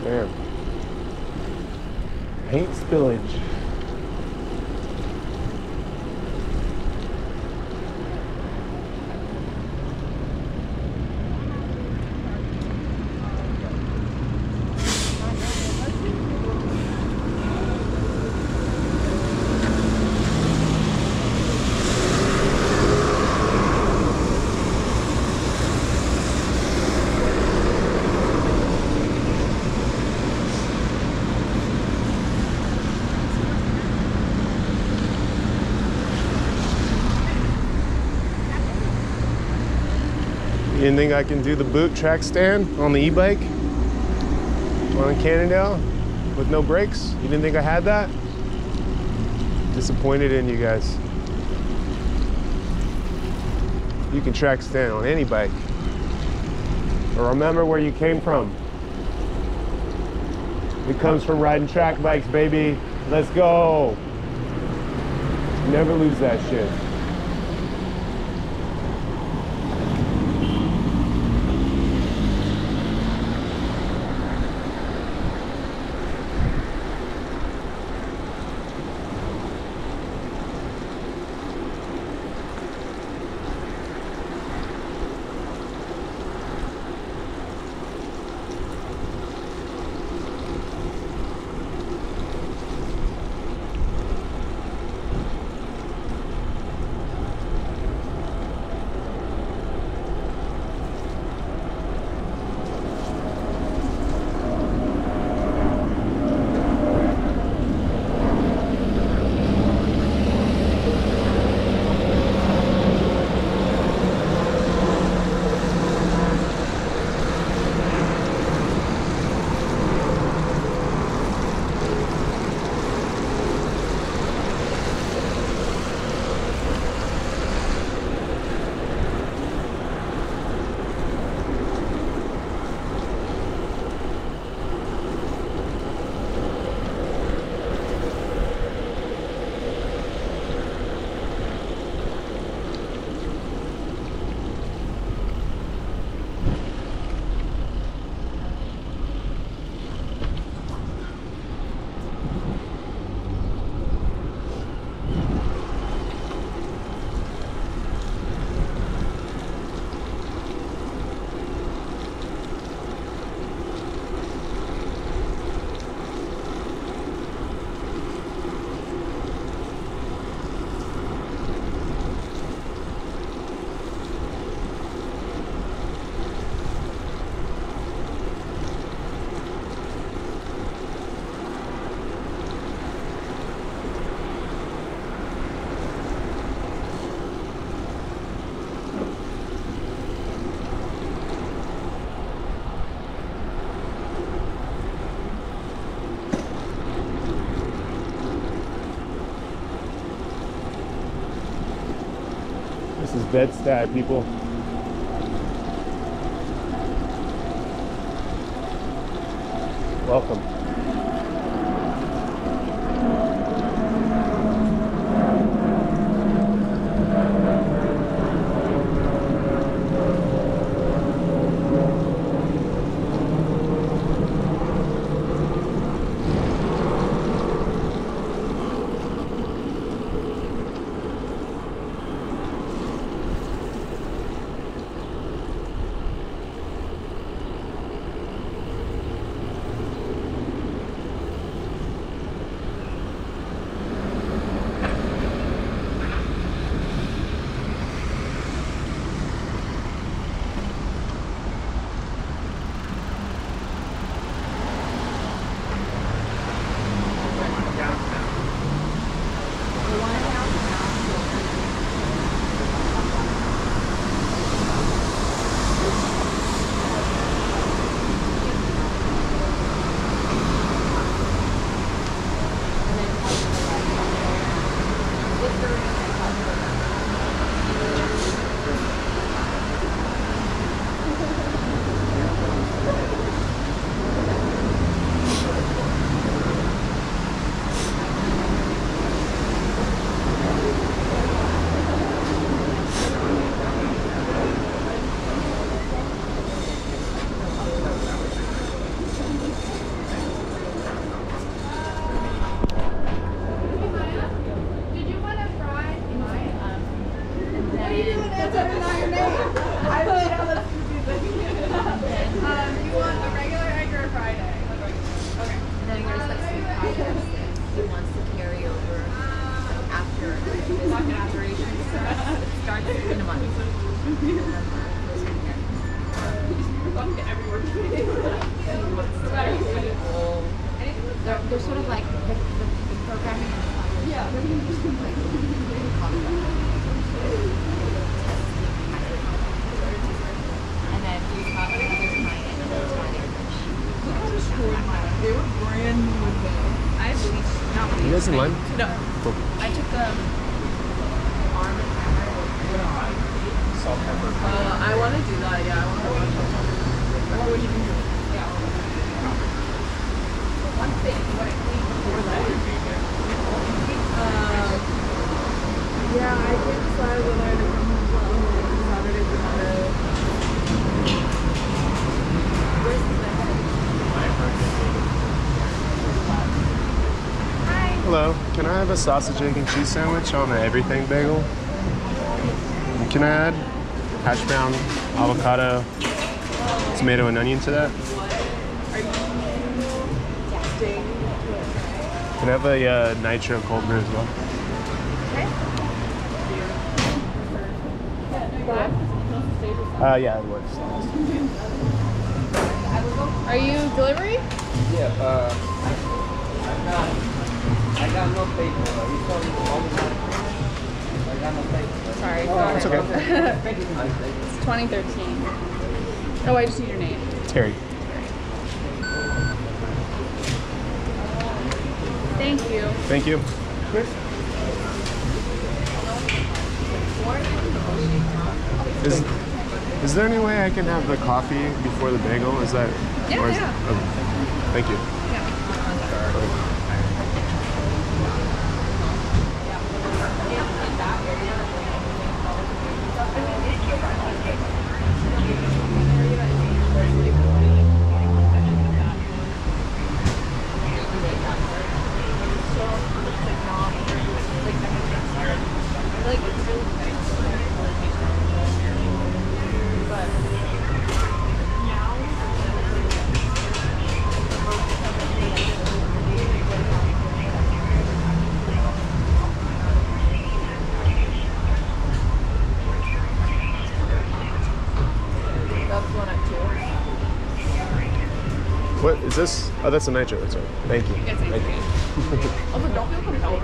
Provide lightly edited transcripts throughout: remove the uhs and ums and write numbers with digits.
Man. Paint spillage. You didn't think I can do the boot track stand on the e-bike on Cannondale with no brakes? You didn't think I had that? Disappointed in you guys. You can track stand on any bike. But remember where you came from. It comes from riding track bikes, baby. Let's go. Never lose that shit. This is Bed-Stuy, people. Welcome. They were brand new though. I have bleach, not bleach. You guys in line? No. Cool. I took Arm and Hammer. Salt, pepper. I want to do that, yeah. I want to what would you do? Yeah. One thing, what I cleaned before that. Yeah, I did decide whether to come home on Saturday or Sunday. Where's the Hello, can I have a sausage, egg, and cheese sandwich on the everything bagel? Can I add hash brown, avocado, tomato, and onion to that? Can I have a nitro cold brew as well? Yeah, it works. Are you delivery? Yeah, I got no paper. You told me all the time. I got no paper. Sorry. That's okay. It's 2013. Oh, I just need your name. Terry. Thank you. Thank you. Is there any way I can have the coffee before the bagel? Is that? Yeah, or is, yeah. Thank you. What is this? Oh, that's a nitro. That's right. Thank you. Yes, Thank you. Also, don't feel compelled.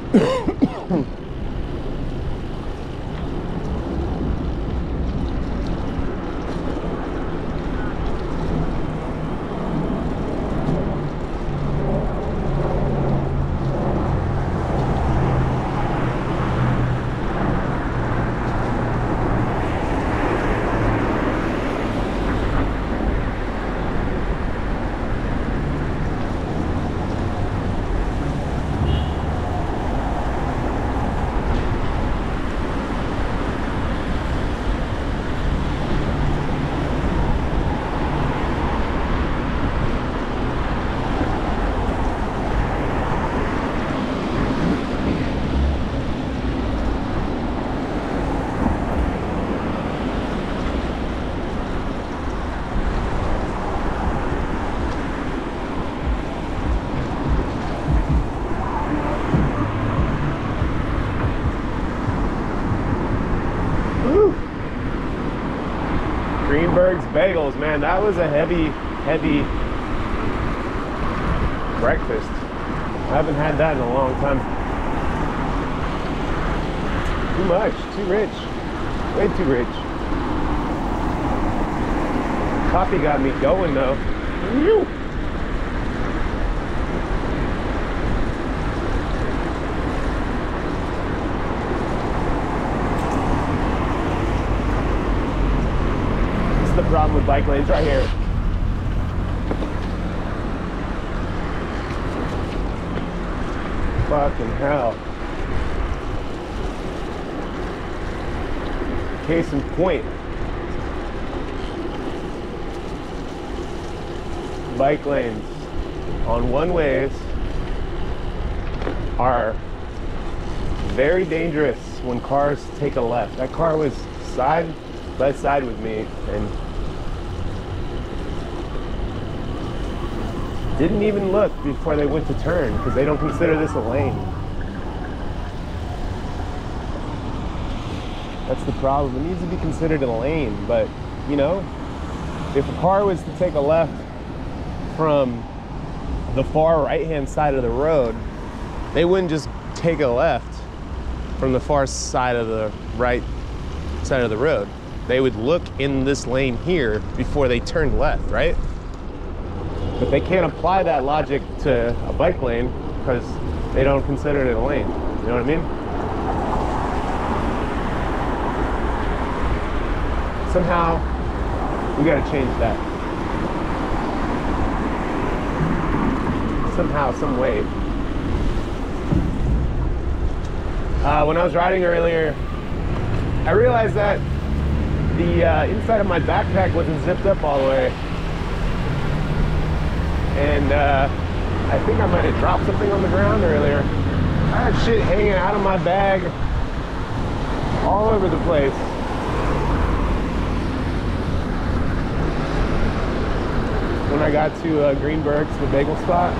Greenberg's Bagels, man, that was a heavy breakfast. I haven't had that in a long time. Too much, too rich, way too rich. Coffee got me going though. Woo! Problem with bike lanes right here. Fucking hell. Case in point. Bike lanes on one-ways are very dangerous when cars take a left. That car was side by side with me and didn't even look before they went to turn because they don't consider this a lane. That's the problem. It needs to be considered a lane, but you know, if a car was to take a left from the far right-hand side of the road, they wouldn't just take a left from the far side of the right side of the road. They would look in this lane here before they turned left, right? But they can't apply that logic to a bike lane because they don't consider it a lane. You know what I mean? Somehow, we gotta change that. Somehow, some way. When I was riding earlier, I realized that the inside of my backpack wasn't zipped up all the way. And I think I might have dropped something on the ground earlier. I had shit hanging out of my bag all over the place. When I got to Greenberg's, the bagel spot.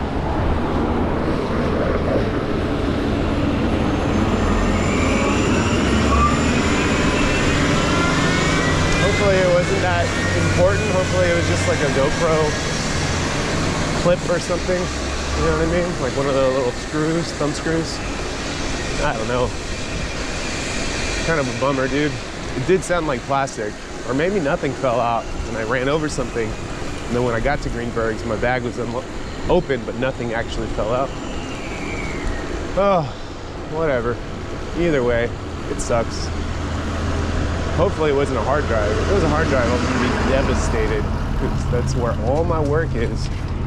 Hopefully it wasn't that important. Hopefully it was just like a GoPro clip or something, you know what I mean? Like one of the little screws, thumb screws. I don't know. Kind of a bummer, dude. It did sound like plastic, or maybe nothing fell out and I ran over something. And then when I got to Greenberg's, my bag was open, but nothing actually fell out. Oh, whatever. Either way, it sucks. Hopefully it wasn't a hard drive. If it was a hard drive, I'm gonna be devastated because that's where all my work is.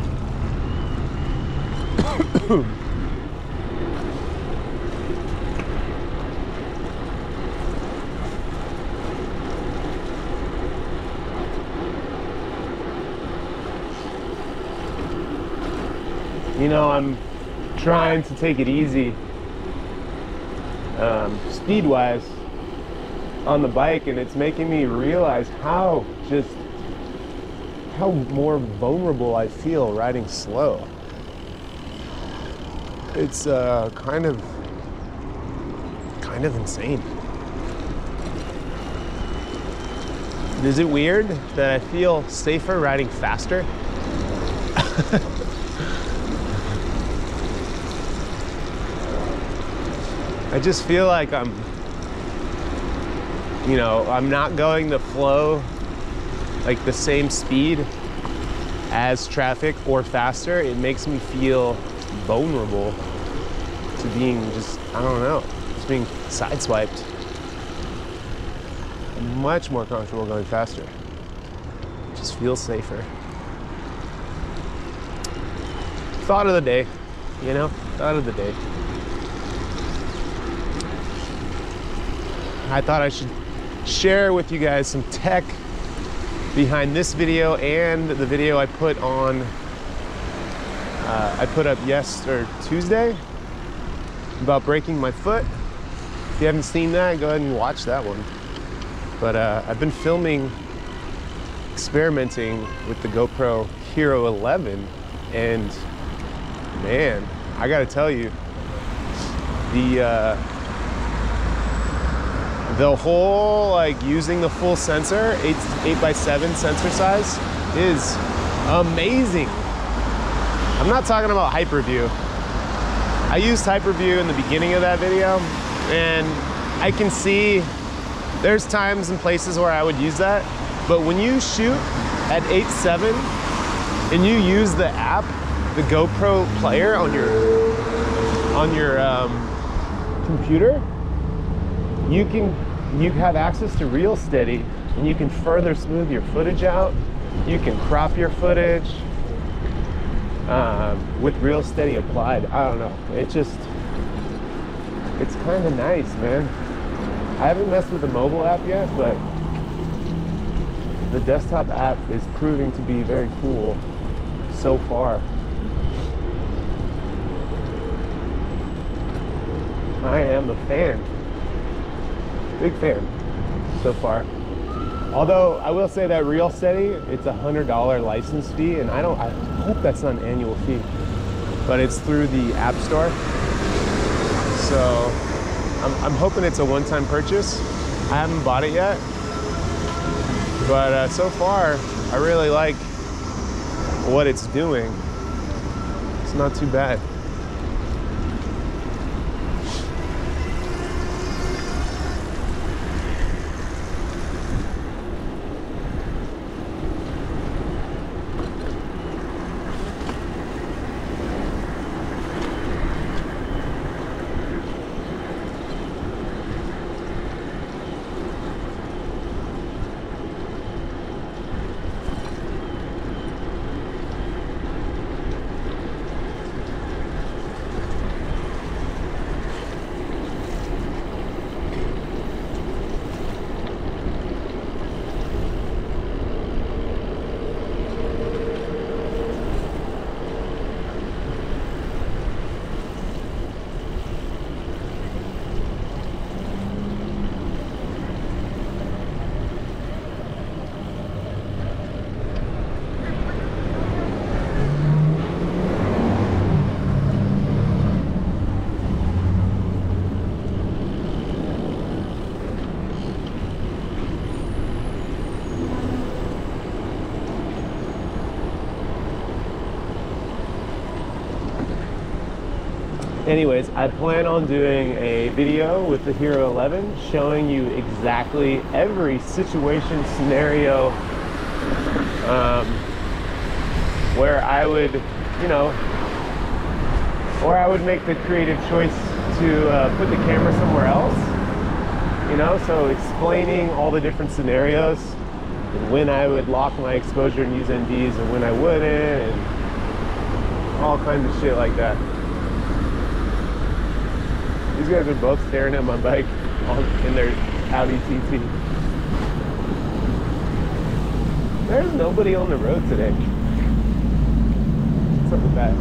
You know, I'm trying to take it easy speed-wise on the bike, and it's making me realize how more vulnerable I feel riding slow. It's kind of insane. Is it weird that I feel safer riding faster? I just feel like I'm not going the flow, like the same speed as traffic or faster. It makes me feel vulnerable to being just, I don't know, just being sideswiped. I'm much more comfortable going faster. Just feels safer. Thought of the day, thought of the day. I thought I should share with you guys some tech behind this video and the video I put on, I put up Tuesday about breaking my foot. If you haven't seen that, go ahead and watch that one. But I've been experimenting with the GoPro Hero 11, and man, I gotta tell you, the whole, like, using the full sensor, 8x7 sensor size, is amazing. I'm not talking about HyperView. I used HyperView in the beginning of that video, and I can see there's times and places where I would use that, but when you shoot at 8.7 and you use the app, the GoPro player on your computer, you have access to Real Steady, and you can further smooth your footage out. You can crop your footage with Real Steady applied. I don't know. It's kind of nice, man. I haven't messed with the mobile app yet, but the desktop app is proving to be very cool so far. I am a fan. Big fan so far. Although I will say that Real Steady, it's $100 license fee, and I hope that's not an annual fee, but it's through the App Store. So I'm hoping it's a one-time purchase. I haven't bought it yet, but so far I really like what it's doing. It's not too bad. Anyways, I plan on doing a video with the Hero 11 showing you exactly every situation, scenario, where I would, or I would make the creative choice to put the camera somewhere else, so explaining all the different scenarios, and when I would lock my exposure and use NDs and when I wouldn't, and all kinds of shit like that. These guys are both staring at my bike in their Audi TT. There's nobody on the road today. What's up with that?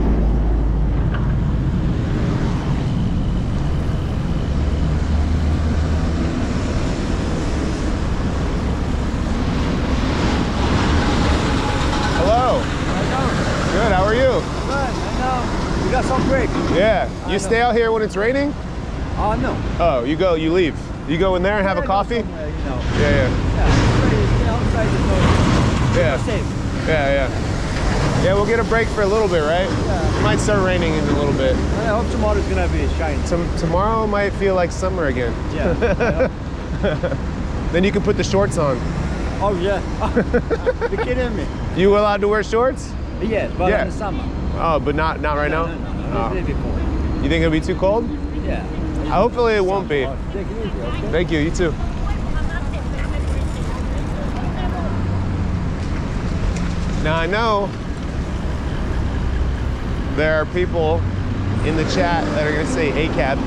Hello. Good, how are you? Good, I know. We got some break. Yeah. You stay out here when it's raining? No. Oh, you leave. You go in there and have a coffee? Yeah. Yeah, stay outside the door. Yeah. Safe. Yeah. Yeah, we'll get a break for a little bit, right? Yeah. It might start raining in a little bit. I hope tomorrow's gonna be shiny. Tomorrow might feel like summer again. Yeah. Then you can put the shorts on. Oh yeah. You're kidding me? You allowed to wear shorts? Yes, but Yeah. in the summer. Oh, but not right now? No. Oh. It's really cold. You think it'll be too cold? Yeah. Hopefully it won't be. Oh, take it easy, okay? Thank you, you too. Now I know there are people in the chat that are gonna say ACAB.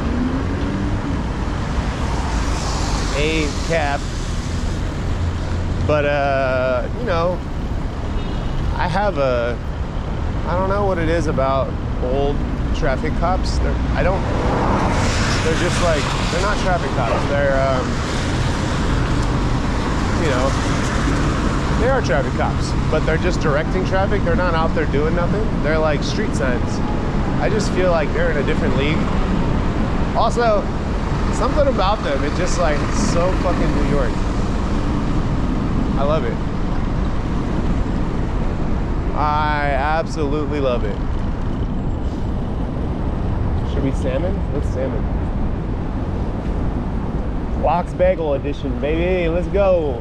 ACAB. But you know, I don't know what it is about old traffic cops. They're just like, they're not traffic cops. They're, you know, they are traffic cops, but they're just directing traffic. They're not out there doing nothing. They're like street signs. I just feel like they're in a different league. Also, something about them, it's just like so fucking New York. I love it. I absolutely love it. Should we salmon? Let's salmon. Lox Bagel edition, baby. Let's go.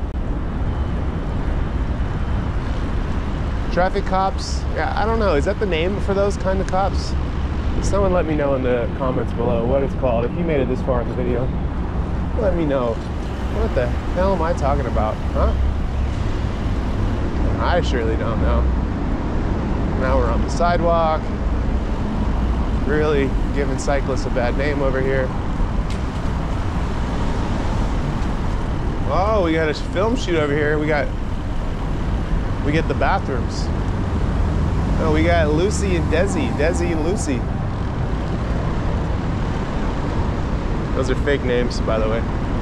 Traffic cops. Yeah, I don't know. Is that the name for those kind of cops? Someone let me know in the comments below what it's called. If you made it this far in the video, let me know. What the hell am I talking about? Huh? I surely don't know. Now we're on the sidewalk. Really giving cyclists a bad name over here. Oh, we got a film shoot over here. We get the bathrooms. Oh, we got Lucy and Desi. Desi and Lucy. Those are fake names, by the way.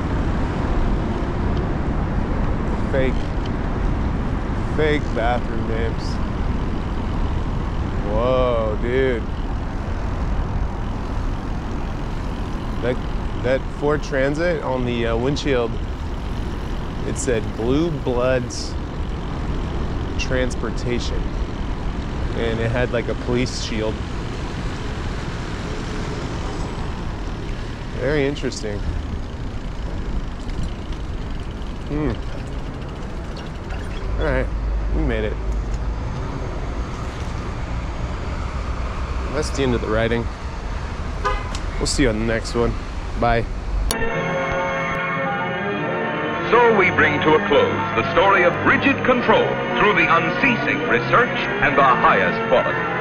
Fake bathroom names. Whoa, dude. That Ford Transit on the windshield, it said Blue Bloods Transportation. And it had like a police shield. Very interesting. All right, we made it. That's the end of the riding. We'll see you on the next one. Bye. So we bring to a close the story of rigid control through the unceasing research and the highest quality.